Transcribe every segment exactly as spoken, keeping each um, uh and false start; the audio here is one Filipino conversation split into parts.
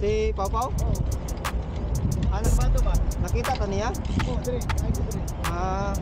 Si Pau Pau? Oo. Ano ba ito ba? Nakita ka niya? Oo, dire. Ay, dire. Ah.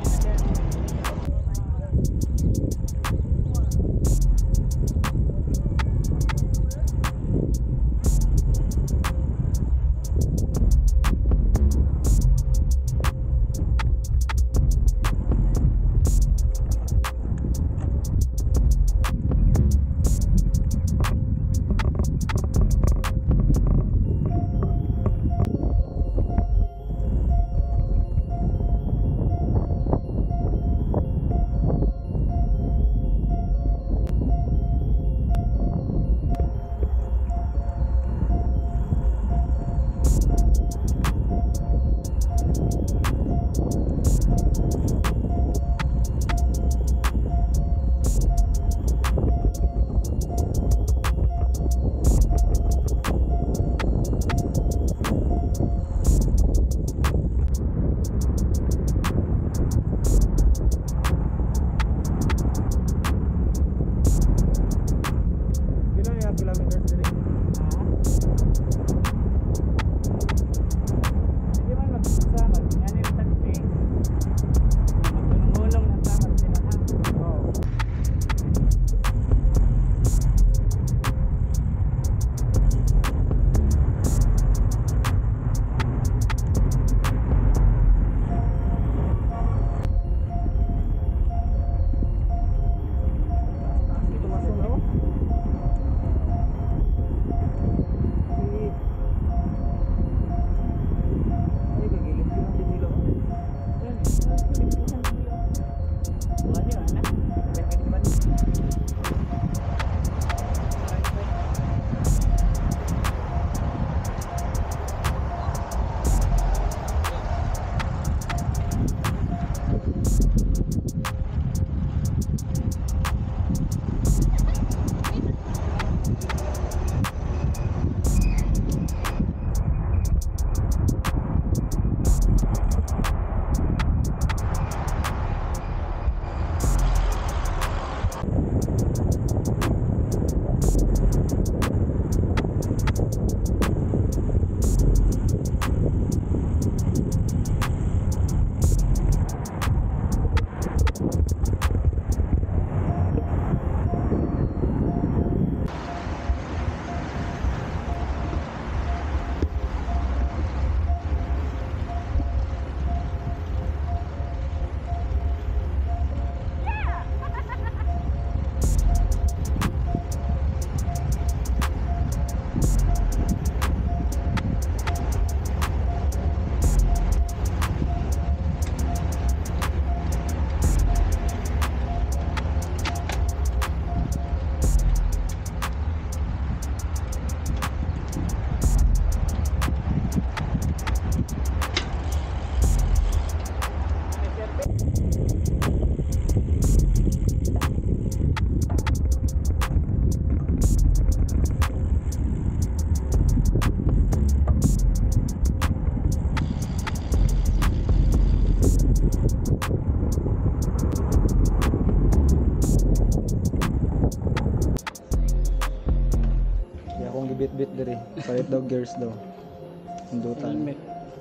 Bit-bit diri. Palit daw gears daw. Hindutan. Helmet.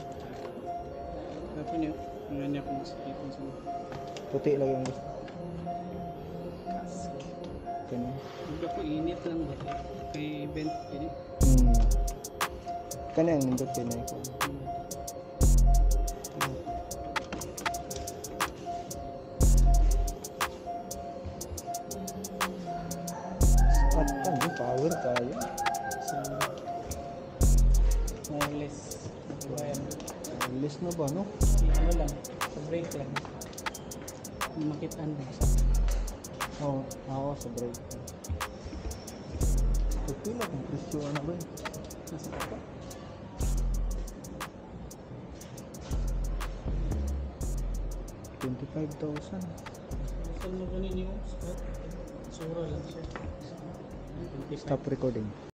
Apa niyo? Ngayon niya kung sakit sa Puti lang yung gusto. Kano? Hindi ko init lang ba? Kay vent ini. Hmm. Kano yung nindot pinay ko. At ano power tayo? Wireless. Wireless na ba, no? Ano lang, sa brake lang. Makitaan lang sa. Oo, oh, ako sa brake. Pagpila kung presyo na ba eh? Nasa ako? twenty-five thousand. Saan mo ganin yung spot? Sura lang siya. Stop recording.